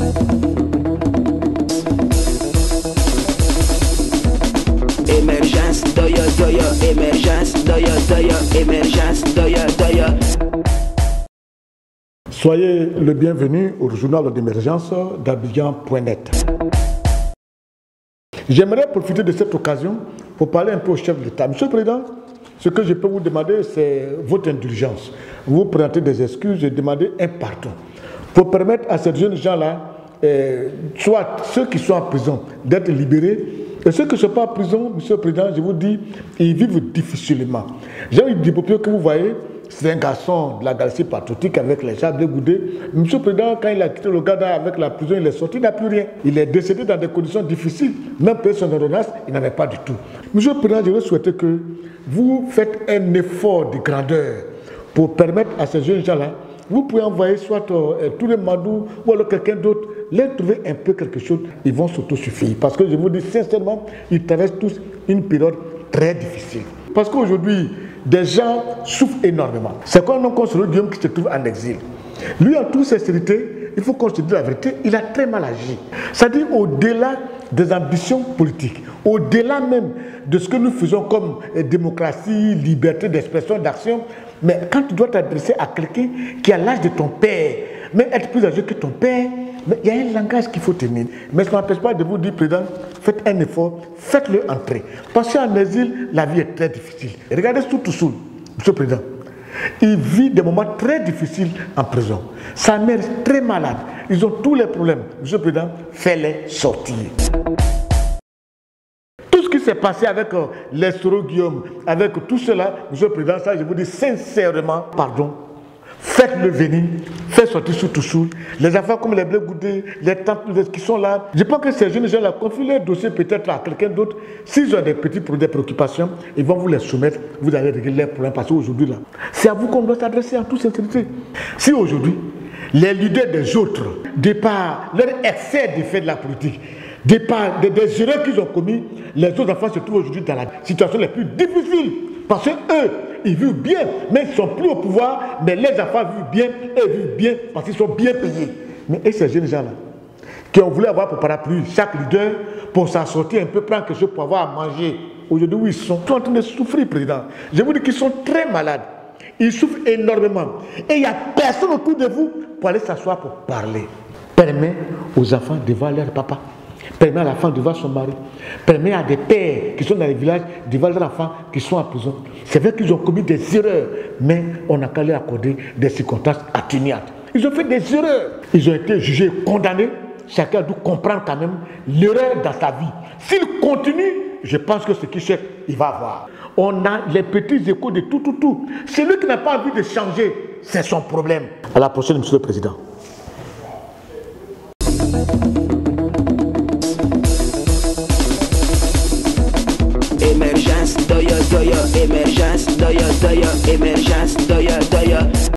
Émergence, doya, doya, émergence, doya, doya, émergence, doya, doya. Soyez le bienvenu au journal d'émergence d'Abidjan.net. J'aimerais profiter de cette occasion pour parler un peu au chef de l'État. Monsieur le Président, ce que je peux vous demander, c'est votre indulgence. Vous présentez des excuses et demandez un pardon pour permettre à ces jeunes gens-là, soit ceux qui sont en prison, d'être libérés. Et ceux qui ne sont pas en prison, Monsieur le Président, je vous dis, ils vivent difficilement. J'ai eu des papiers que vous voyez, c'est un garçon de la galaxie patriotique avec les chats dégoûtés. Monsieur le Président, quand il a quitté le Ghana avec la prison, il est sorti, il n'a plus rien. Il est décédé dans des conditions difficiles. Même payer son ordonnance, il n'avait pas du tout. Monsieur le Président, je veux souhaiter que vous faites un effort de grandeur pour permettre à ces jeunes gens-là, vous pouvez envoyer soit tous les Madou ou alors quelqu'un d'autre, les trouver un peu quelque chose, ils vont s'autosuffire. Parce que je vous dis sincèrement, ils traversent tous une période très difficile. Parce qu'aujourd'hui, des gens souffrent énormément. C'est comme un homme comme Guillaume qui se trouve en exil. Lui, en toute sincérité, il faut qu'on se dise la vérité, il a très mal agi. C'est-à-dire au-delà des ambitions politiques, au-delà même de ce que nous faisons comme démocratie, liberté d'expression, d'action, mais quand tu dois t'adresser à quelqu'un qui a l'âge de ton père, même être plus âgé que ton père, mais il y a un langage qu'il faut tenir. Mais ça ne m'empêche pas de vous dire, Président, faites un effort, faites-le entrer. Parce qu'en exil, la vie est très difficile. Regardez Soutoussoul, Monsieur le Président. Il vit des moments très difficiles en prison. Sa mère est très malade. Ils ont tous les problèmes. Monsieur le Président, faites-les sortir. Tout ce qui s'est passé avec les Soro Guillaume, avec tout cela, Monsieur le Président, ça je vous dis sincèrement, pardon. Faites-le venir, faites sortir Soutoussoul, les enfants comme les Blé Goudé, les tantes qui sont là. Je pense que ces jeunes gens-là confient leur dossier peut-être à quelqu'un d'autre. S'ils ont des petits des préoccupations, ils vont vous les soumettre, vous allez régler leurs problèmes. Parce qu'aujourd'hui, là, c'est à vous qu'on doit s'adresser en toute sincérité. Si aujourd'hui, les leaders des autres, de par leur excès de fait de la politique, de par des erreurs qu'ils ont commis, les autres enfants se trouvent aujourd'hui dans la situation la plus difficile. Parce qu'eux, ils vivent bien, mais ils ne sont plus au pouvoir, mais les enfants vivent bien, et vivent bien parce qu'ils sont bien payés. Mais et ces jeunes gens-là, qui ont voulu avoir pour parapluie chaque leader, pour s'en sortir un peu, prendre quelque chose pour avoir à manger, aujourd'hui, où ils sont en train de souffrir, Président. Je vous dis qu'ils sont très malades. Ils souffrent énormément. Et il n'y a personne autour de vous pour aller s'asseoir pour parler. Permet aux enfants de voir leur papa. Permet à la femme de voir son mari. Permet à des pères qui sont dans les villages de voir leurs enfants qui sont en prison. C'est vrai qu'ils ont commis des erreurs, mais on n'a qu'à leur accorder des circonstances atténuantes. Ils ont fait des erreurs. Ils ont été jugés, condamnés. Chacun doit comprendre quand même l'erreur dans sa vie. S'il continue, je pense que ce qu'il cherche, il va avoir. On a les petits échos de tout. Celui qui n'a pas envie de changer, c'est son problème. À la prochaine, Monsieur le Président. Émergence, doya, doya, émergence, doya, doya, émergence, doya, doya.